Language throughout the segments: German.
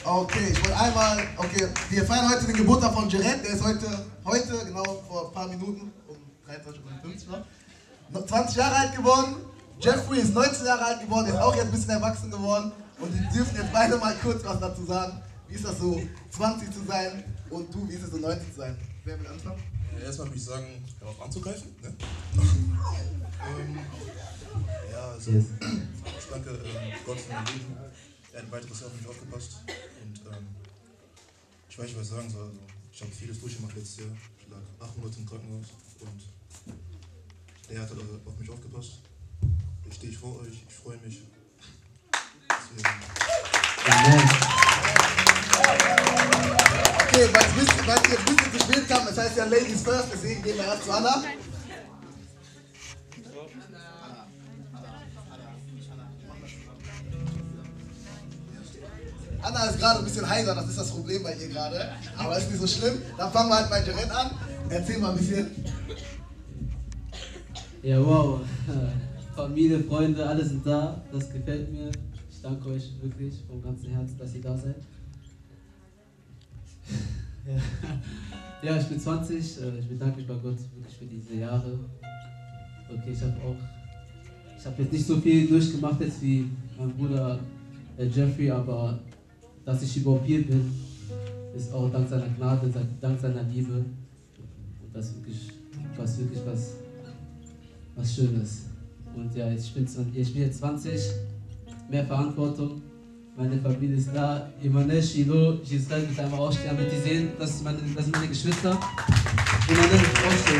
Okay, ich wollte einmal, okay, wir feiern heute den Geburtstag von Gered, der ist heute, genau vor ein paar Minuten, um 23:50 Uhr, 20 Jahre alt geworden. Jeffrey ist 19 Jahre alt geworden, ist auch jetzt ein bisschen erwachsen geworden und die dürfen jetzt beide mal kurz was dazu sagen. Wie ist das so, 20 zu sein und du, wie ist es so, 19 zu sein? Wer will anfangen? Erstmal würde ich sagen, darauf anzugreifen. Ne? Ja, also, ich danke Gott für mein Leben. Er hat ein weiteres Jahr auf mich aufgepasst. Und ich weiß nicht, was ich sagen soll. Also, ich habe vieles durchgemacht letztes Jahr. Ich lag 8 Monate im Krankenhaus und er hat auf mich aufgepasst. Jetzt stehe ich vor euch, ich freue mich. Okay, weil ihr jetzt ein bisschen zu spät kam, das heißt ja Ladies first, deswegen gehen wir erst zu Anna. Anna ist gerade ein bisschen heiser, das ist das Problem bei ihr gerade, aber ist nicht so schlimm. Dann fangen wir halt bei Gered an. Erzähl mal ein bisschen. Ja, wow. Familie, Freunde, alle sind da. Das gefällt mir. Ich danke euch wirklich vom ganzen Herzen, dass ihr da seid. Ja, ich bin 20. Ich bedanke mich bei Gott wirklich für diese Jahre. Okay, ich habe jetzt nicht so viel durchgemacht jetzt wie mein Bruder Jeffrey, aber dass ich überhaupt hier bin, ist auch dank seiner Gnade, dank seiner Liebe. Und das wirklich was Schönes. Und ja, ich bin jetzt 20, mehr Verantwortung. Meine Familie ist da. Imane, Shilo, Giselle, mit einmal aufstehen, damit die sehen, das sind meine Geschwister. Imane, aufstehen.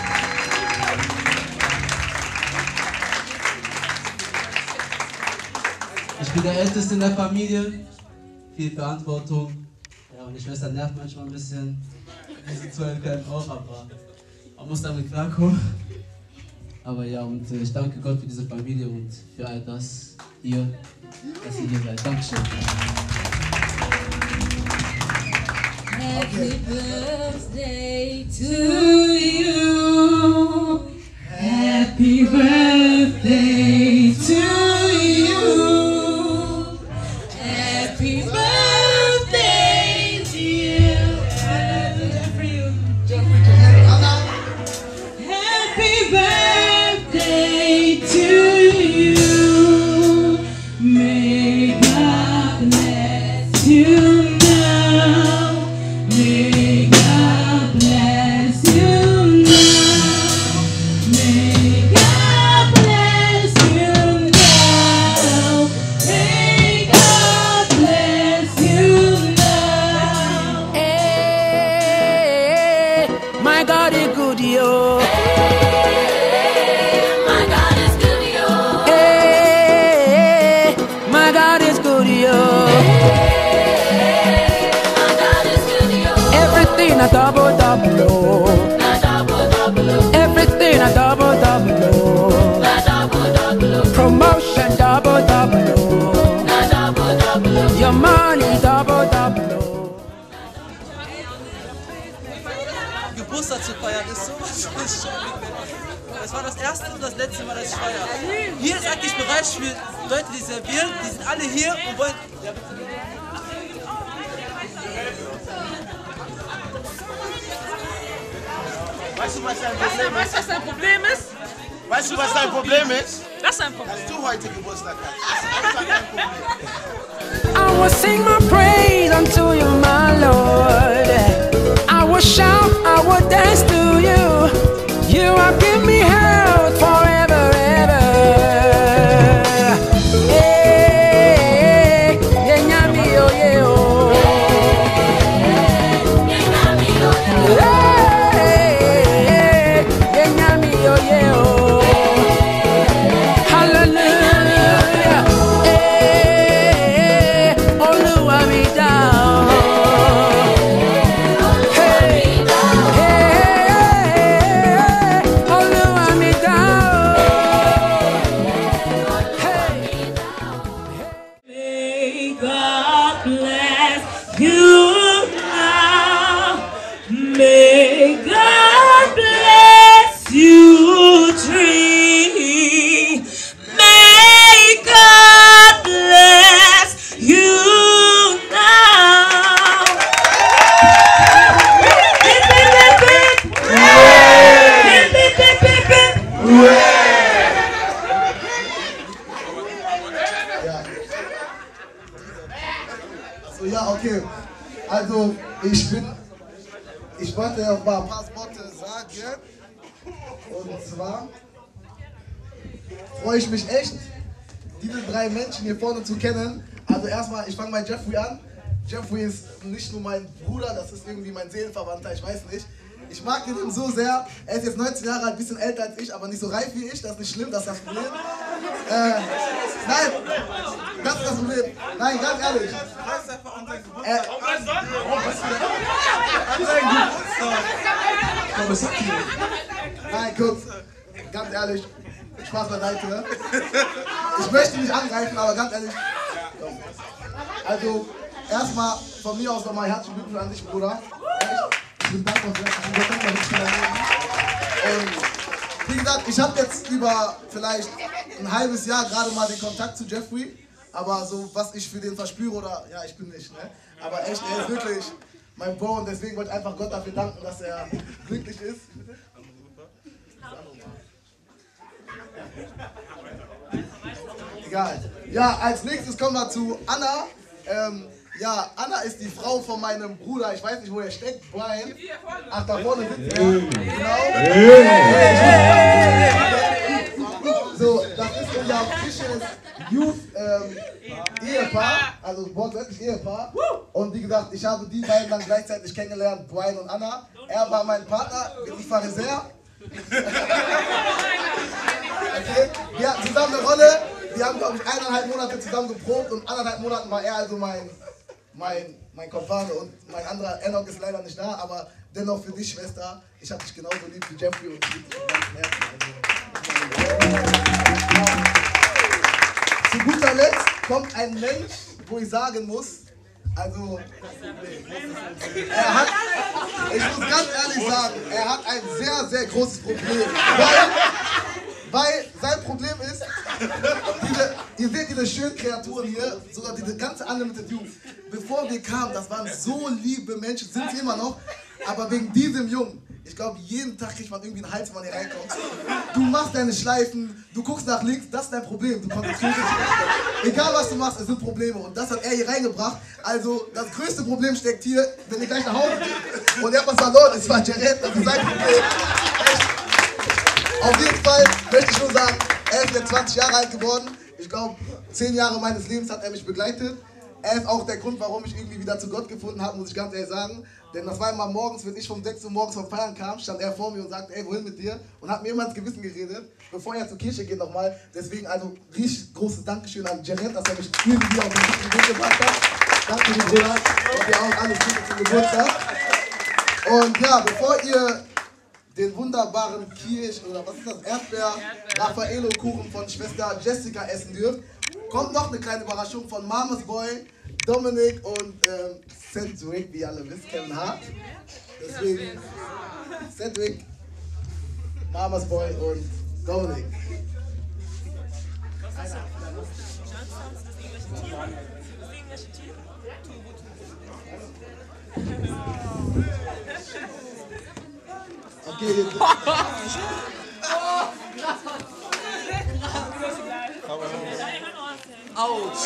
Ich bin der Älteste in der Familie. Viel Verantwortung. Ja, meine Schwester nervt manchmal ein bisschen. Diese 12 können auch, aber man muss damit klarkommen. Aber ja, und ich danke Gott für diese Familie und für all das hier, dass ihr hier seid. Dankeschön. Happy birthday to you. Happy birthday to you. Happy birthday to you. Happy birthday to you. May God bless you now. May God bless you now. May God bless you now. May God bless you now. Hey, my God is good, yo. My God is good, yo. Hey, my God is good, yo. My God is good, yo. Everything a double, oh. Na double, oh. Everything a double, oh. Na double, oh. Promotion double, oh. Na double, oh. Your money double, oh. Geburtstag zu feiern ist sowas von schon. Das war das erste und das letzte Mal, dass ich feiere. Hier ist eigentlich Bereich für Leute, die servieren. Die sind alle hier und wollen. Ja, bitte. Weißt du, was dein Problem ist? Weißt du, was dein Problem ist? Weißt du, was dein Problem ist? Das ist ein Problem. Dass du heute Geburtstag hast. Das ist einfach dein Problem. I will sing my praise unto you, my Lord. I will shout, I will dance to you. You have given me health forever, ever. Hey, yeah, nyami, oh, yeah, oh. Hey, yeah, nyami, oh, yeah, oh. Hallelujah. Hey, Oluwa mi down. Hey, hey, Oluwa mi down. Hey. May God bless you now. May God bless you, tree. May God bless you now. Okay, also ich wollte ja mal ein paar Worte sagen. Und zwar freue ich mich echt, diese drei Menschen hier vorne zu kennen. Also erstmal, ich fange bei Jeffrey an. Jeffrey ist nicht nur mein Bruder, das ist irgendwie mein Seelenverwandter, ich weiß nicht. Ich mag ihn so sehr. Er ist jetzt 19 Jahre alt, ein bisschen älter als ich, aber nicht so reif wie ich. Das ist nicht schlimm, das ist das Problem. Nein, das ist das Problem. Nein, ganz ehrlich. Nein, kurz. Ganz ehrlich. Spaß beiseite. Ich möchte nicht angreifen, aber ganz ehrlich. Also, erstmal von mir aus nochmal herzlichen Glückwunsch an dich, Bruder. Ich bin dankbar für das. Und wie gesagt, ich habe jetzt über vielleicht ein halbes Jahr gerade mal den Kontakt zu Jeffrey. Aber so, was ich für den verspüre, oder, ja, ich bin nicht, ne? Aber echt, er ist wirklich mein Bro und deswegen wollte ich einfach Gott dafür danken, dass er glücklich ist. Egal. Ja, als nächstes kommen wir zu Anna. Ja, Anna ist die Frau von meinem Bruder, ich weiß nicht, wo er steckt, Brian. Ach, da vorne sitzt er. Genau. So, das ist unser frisches Youth Ehepaar, also wortwörtlich Ehepaar. Und wie gesagt, ich habe die beiden dann gleichzeitig kennengelernt, Brian und Anna. Er war mein Partner, ich war sehr. Okay. Wir hatten zusammen eine Rolle. Wir haben, glaube ich, 1,5 Monate zusammen geprobt und 1,5 Monaten war er also mein Kompane und mein anderer Enoch ist leider nicht da, aber dennoch für dich, Schwester, ich habe dich genauso lieb wie Jeffrey und ich liebe dich von ganzem Herzen. Zu guter Letzt kommt ein Mensch, wo ich sagen muss, also, ich muss ganz ehrlich sagen, er hat ein sehr, sehr großes Problem. Weil sein Problem ist, ihr seht diese schönen Kreaturen hier, sogar diese ganze Unlimited Youth. Bevor wir kamen, das waren so liebe Menschen, sind sie immer noch, aber wegen diesem Jungen, ich glaube, jeden Tag kriegt man irgendwie einen Hals, wenn man hier reinkommt. Du machst deine Schleifen, du guckst nach links, das ist dein Problem, du konzentrierst dich. Egal was du machst, es sind Probleme und das hat er hier reingebracht. Also das größte Problem steckt hier, wenn ihr gleich nach Hause geht und ihr habt was verloren, es war Gered, das ist sein Problem. Auf jeden Fall möchte ich nur sagen, er ist jetzt 20 Jahre alt geworden. Ich glaube, 10 Jahre meines Lebens hat er mich begleitet. Er ist auch der Grund, warum ich irgendwie wieder zu Gott gefunden habe, muss ich ganz ehrlich sagen. Denn das war immer morgens, wenn ich um 6 Uhr morgens vom Feiern kam, stand er vor mir und sagte, ey, wohin mit dir? Und hat mir immer ins Gewissen geredet, bevor er zur Kirche geht nochmal. Deswegen also richtig großes Dankeschön an Gered, dass er mich irgendwie auf den guten Weg gebracht hat. Danke dir, Bruder. Und dir auch alles Gute zum Geburtstag. Und ja, bevor ihr den wunderbaren Kirsch oder was ist das, Erdbeer-Raffaello-Kuchen von Schwester Jessica essen dürft, kommt noch eine kleine Überraschung von Mamas Boy, Dominik und Cedric, wie ihr alle wisst, kennen hart. Deswegen Cedric, Mamas Boy und Dominik. Okay, jetzt. Autsch!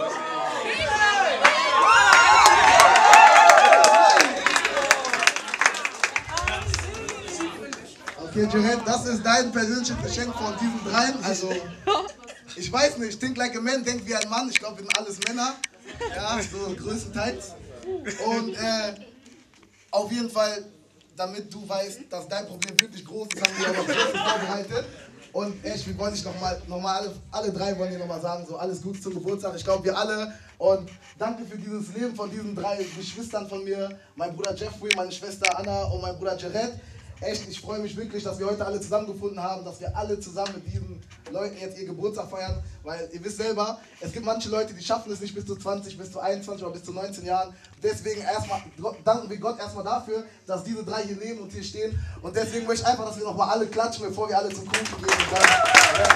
Okay, Gered, das ist dein persönliches Geschenk von diesen dreien. Also, ich weiß nicht, think like a man, denk wie ein Mann. Ich glaube, wir sind alles Männer. Ja, so größtenteils. Und auf jeden Fall, damit du weißt, dass dein Problem wirklich groß ist, haben wir auch noch vorbereitet. Und echt, wir wollen dich nochmal alle drei wollen dir nochmal sagen, so alles Gute zum Geburtstag. Ich glaube, wir alle. Und danke für dieses Leben von diesen drei Geschwistern von mir. Mein Bruder Jeffrey, meine Schwester Anna und mein Bruder Gered. Echt, ich freue mich wirklich, dass wir heute alle zusammengefunden haben, dass wir alle zusammen mit diesen Leuten jetzt ihr Geburtstag feiern, weil ihr wisst selber, es gibt manche Leute, die schaffen es nicht bis zu 20, bis zu 21 oder bis zu 19 Jahren. Deswegen erstmal danken wir Gott erstmal dafür, dass diese drei hier leben und hier stehen. Und deswegen möchte ich einfach, dass wir nochmal alle klatschen, bevor wir alle zum Kuchen gehen. Und dann, ja.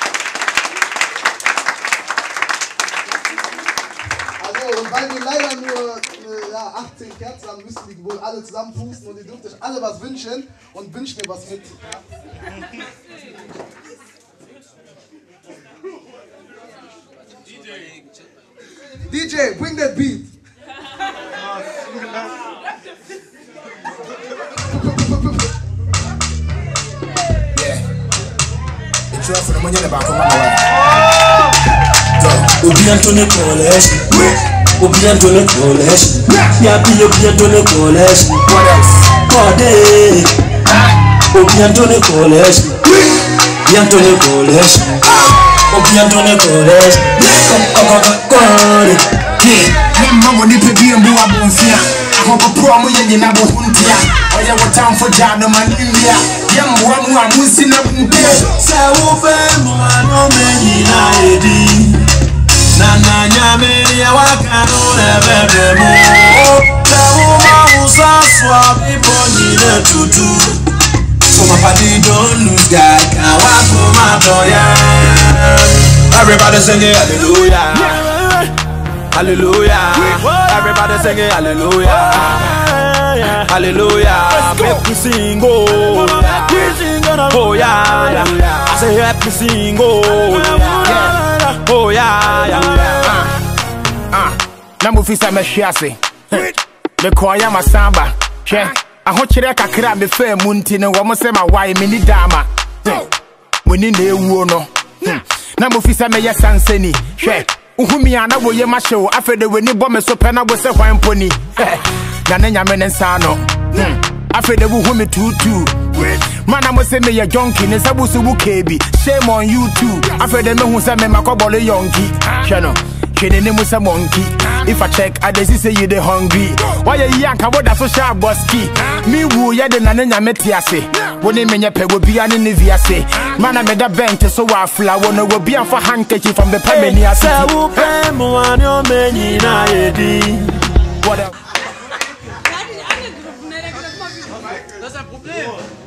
Und weil wir leider nur 18 Kerzen haben, müssen die wohl alle zusammen pusten und ihr dürft euch alle was wünschen und wünscht mir was mit. DJ, bring that beat. for the money in the back of my life. Obian to the college. Obian to the college. Yeah, be Obian to the college. What else? Code. Obian to the college. Obian to the college. Obian to the college. Code. Remember when you pay me and Bua Bonfia? I hope a promo in the Huntia. Or you were town for Jano Man India. Young one who I'm missing up in there. So, no many nighty. Nana Yamini, I can't ever more. The woman who's a swap, people need a tutu. So, my party don't lose God. I want for my boy. Everybody singing hallelujah. Hallelujah. Everybody singing hallelujah. Hallelujah. Make me sing, oh. Oh, yeah. I say, help me sing, oh. Yeah. Oh, yeah. Namufisa me shiase. Me kwaya masamba. Che. Ahokyere kakra me fa munti ne wo mo se ma wai me ni dama. Muni na ewu no. Namufisa me yesanseni. Hwe. Uhumi ana wo ye ma hyew afede weni bo me so pe na bo se hwan poni. Na ne nyame ne nsa no. Afede wo humi tutu. Mana mo se me ye jonki ne sabusu bu kebi. Shame on you too. Afede me hu se me makobole yonki. Hwe no. Shene ne mo se monkey. If I check, I just say you the hungry. Why you yank about that social boski? Me woo ya de nane nyame tiase. Woni menye pe wo bia ne ne viase. Man I made a bench so wa flower no wo bia for handkerchief from the Pamania city. Say wo pe mo an yo menyi na edi. What else? Das ist ein Problem.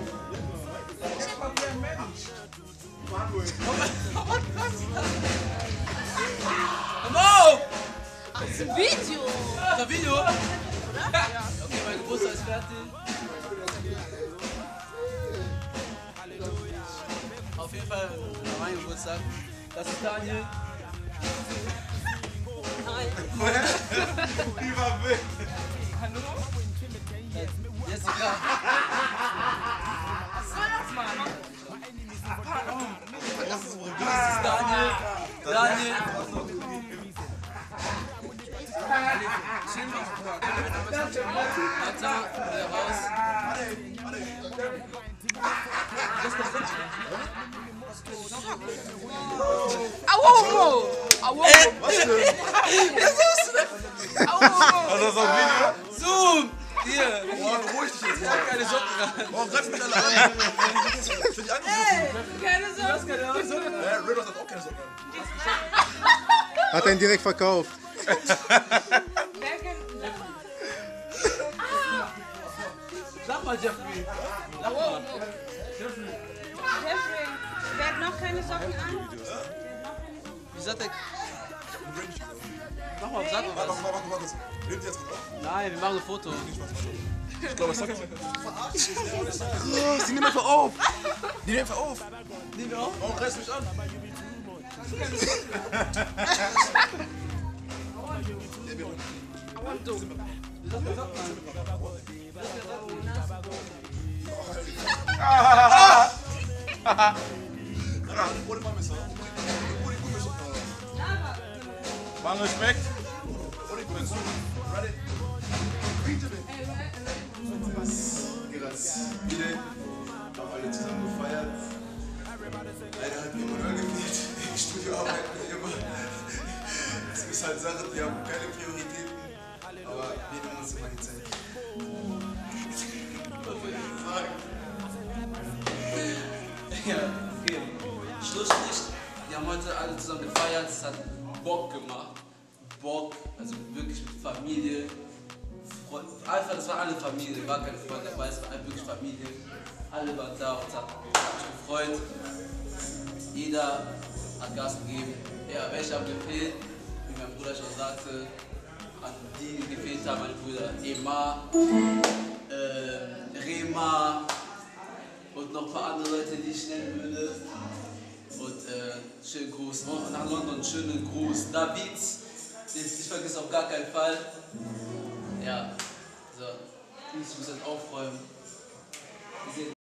Das ist ein Video. Das ist ein Video? Okay, mein Geburtstag ist fertig. Auf jeden Fall mein Geburtstag. Das ist Daniel. Hallo? Jessica. Das ist Daniel. Daniel. Raus. Also so ein Video? Zoom! Hier! Boah, beruhig dich jetzt. Keine Socken an. Warum greifst du mich alle an? Für die anderen Keine Sorge. Riddles hat auch keine Socken an. Hat er ihn direkt verkauft. Sag mal, Jeffrey. Sag mal. Jeffrey, wer hat noch keine Socken an? Wie sagt der? Mach mal, sag mal was. Warte. Nehmt ihr jetzt gut auf? Nein, wir machen ein Foto. Ich glaube, es sagt jetzt. Krass, die nehmen einfach auf. Die nehmen einfach auf. Nehmen wir auf? Warum reißt du mich an? Wann Respekt? Gered, haben alle zusammen gefeiert. Leider hat Emanuel gefehlt. Die Studioarbeit immer. Es ist halt Sache, die haben keine Prioritäten. Aber wir nehmen uns immer die Zeit. Was soll ich sagen? Ja, okay. Schlussstrich. Wir haben heute alle zusammen gefeiert. Es hat Bock gemacht. Bock, also wirklich mit Familie. Einfach, das war alle Familie, war kein Freund dabei, es war wirklich Familie. Alle waren da und es hat mich gefreut. Jeder hat Gas gegeben. Ja, welche haben gefehlt, wie mein Bruder schon sagte, an die gefehlt haben, meine Brüder Emma, Rema und noch ein paar andere Leute, die ich nennen würde. Und schönen Gruß, nach London, schönen Gruß. David, den ich nicht vergesse auf gar keinen Fall. Ja, so, ich muss jetzt aufräumen. Wir sehen